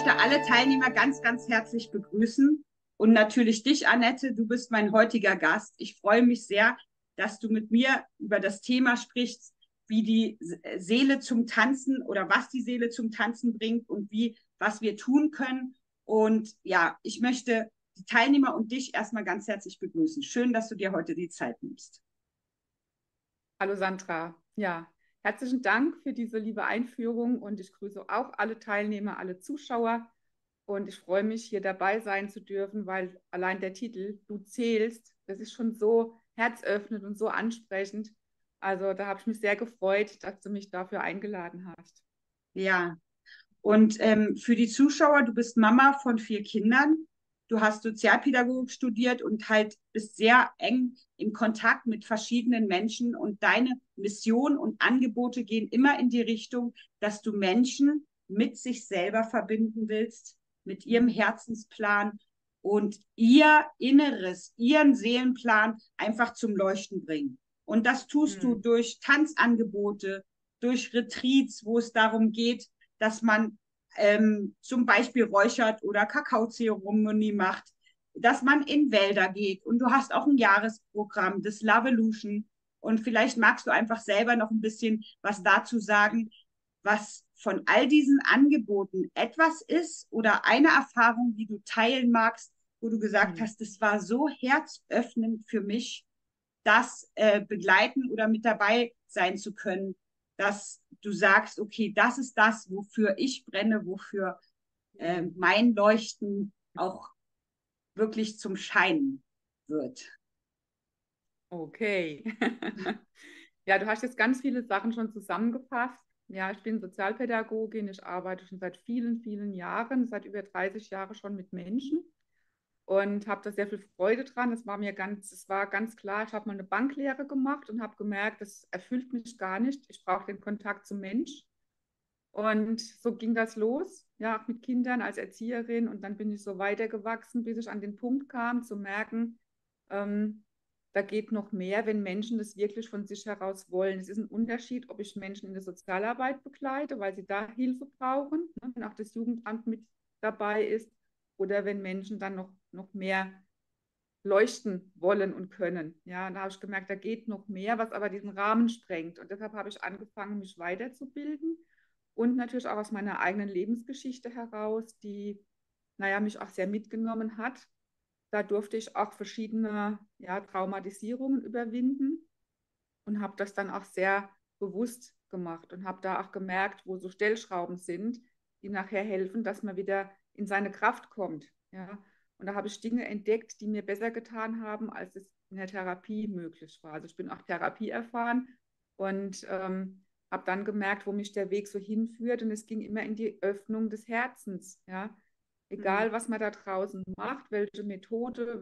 möchte alle Teilnehmer ganz, ganz herzlich begrüßen und natürlich dich, Annette, du bist mein heutiger Gast. Ich freue mich sehr, dass du mit mir über das Thema sprichst, wie die Seele zum Tanzen oder was die Seele zum Tanzen bringt und was wir tun können. Und ja, ich möchte die Teilnehmer und dich erstmal ganz herzlich begrüßen. Schön, dass du dir heute die Zeit nimmst. Hallo Sandra, ja, herzlichen Dank für diese liebe Einführung und ich grüße auch alle Teilnehmer, alle Zuschauer und ich freue mich, hier dabei sein zu dürfen, weil allein der Titel "Du zählst", das ist schon so herzöffnend und so ansprechend. Also da habe ich mich sehr gefreut, dass du mich dafür eingeladen hast. Ja, und für die Zuschauer, du bist Mama von 4 Kindern. Du hast Sozialpädagogik studiert und halt bist sehr eng in Kontakt mit verschiedenen Menschen. Und deine Mission und Angebote gehen immer in die Richtung, dass du Menschen mit sich selber verbinden willst, mit ihrem Herzensplan und ihr Inneres, ihren Seelenplan einfach zum Leuchten bringen. Und das tust du Hm. durch Tanzangebote, durch Retreats, wo es darum geht, dass man zum Beispiel räuchert oder Kakaozeremonie macht, dass man in Wälder geht. Und du hast auch ein Jahresprogramm, das Loveolution. Und vielleicht magst du einfach selber noch ein bisschen was dazu sagen, was von all diesen Angeboten etwas ist oder eine Erfahrung, die du teilen magst, wo du gesagt Hm. hast, das war so herzöffnend für mich, das begleiten oder mit dabei sein zu können, dass du sagst, okay, das ist das, wofür ich brenne, wofür Hm. mein Leuchten auch wirklich zum Scheinen wird. Okay. Ja, du hast jetzt ganz viele Sachen schon zusammengefasst. Ja, ich bin Sozialpädagogin, ich arbeite schon seit vielen, vielen Jahren, seit über 30 Jahren schon mit Menschen und habe da sehr viel Freude dran. Es war ganz klar, ich habe mal eine Banklehre gemacht und habe gemerkt, das erfüllt mich gar nicht. Ich brauche den Kontakt zum Mensch. Und so ging das los, ja, auch mit Kindern als Erzieherin. Und dann bin ich so weitergewachsen, bis ich an den Punkt kam, zu merken, ähm, da geht noch mehr, wenn Menschen das wirklich von sich heraus wollen. Es ist ein Unterschied, ob ich Menschen in der Sozialarbeit begleite, weil sie da Hilfe brauchen, ne, wenn auch das Jugendamt mit dabei ist, oder wenn Menschen dann noch mehr leuchten wollen und können. Ja, und da habe ich gemerkt, da geht noch mehr, was aber diesen Rahmen sprengt. Und deshalb habe ich angefangen, mich weiterzubilden und natürlich auch aus meiner eigenen Lebensgeschichte heraus, die, naja, mich auch sehr mitgenommen hat. Da durfte ich auch verschiedene, ja, Traumatisierungen überwinden und habe das dann auch sehr bewusst gemacht und habe da auch gemerkt, wo so Stellschrauben sind, die nachher helfen, dass man wieder in seine Kraft kommt. Ja? Und da habe ich Dinge entdeckt, die mir besser getan haben, als es in der Therapie möglich war. Also ich bin auch Therapie erfahren und habe dann gemerkt, wo mich der Weg so hinführt. Und es ging immer in die Öffnung des Herzens. Ja? Mhm. Egal, was man da draußen macht, welche Methode,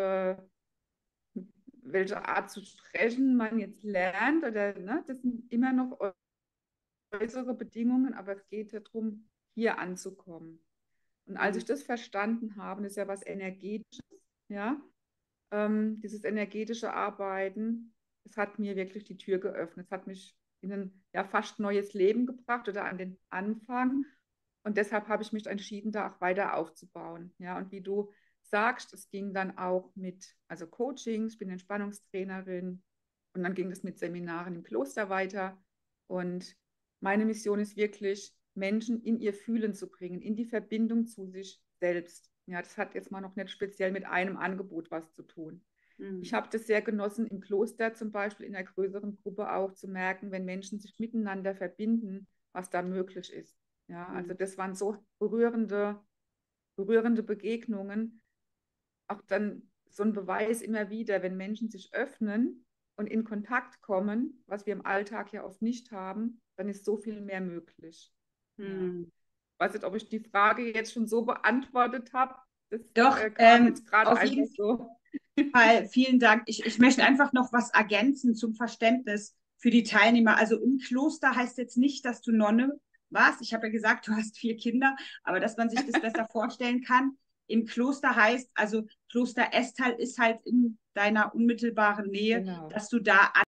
welche Art zu sprechen man jetzt lernt, oder ne, das sind immer noch äußere Bedingungen, aber es geht darum, hier anzukommen. Und als ich Mhm. das verstanden habe, das ist ja was Energetisches, ja, dieses energetische Arbeiten, das hat mir wirklich die Tür geöffnet. Es hat mich in ein ja fast neues Leben gebracht oder an den Anfang. Und deshalb habe ich mich entschieden, da auch weiter aufzubauen. Ja, und wie du sagst, es ging dann auch mit, also Coachings, ich bin Entspannungstrainerin und dann ging es mit Seminaren im Kloster weiter. Und meine Mission ist wirklich, Menschen in ihr Fühlen zu bringen, in die Verbindung zu sich selbst. Ja, das hat jetzt mal noch nicht speziell mit einem Angebot was zu tun. Ich Mhm. habe das sehr genossen, im Kloster zum Beispiel in einer größeren Gruppe auch zu merken, wenn Menschen sich miteinander verbinden, was da möglich ist. Ja, also Mhm. das waren so berührende Begegnungen. Auch dann so ein Beweis immer wieder, wenn Menschen sich öffnen und in Kontakt kommen, was wir im Alltag ja oft nicht haben, dann ist so viel mehr möglich. Ja. Mhm. Ich weiß nicht, ob ich die Frage jetzt schon so beantwortet habe. Das Doch, kam jetzt gerade auf einfach jeden so. Fall, vielen Dank. Ich möchte einfach noch was ergänzen zum Verständnis für die Teilnehmer. Also im Kloster heißt jetzt nicht, dass du Nonne warst. Ich habe ja gesagt, du hast 4 Kinder, aber dass man sich das besser vorstellen kann. Im Kloster heißt, also Kloster Estal ist halt in deiner unmittelbaren Nähe, Genau. dass du da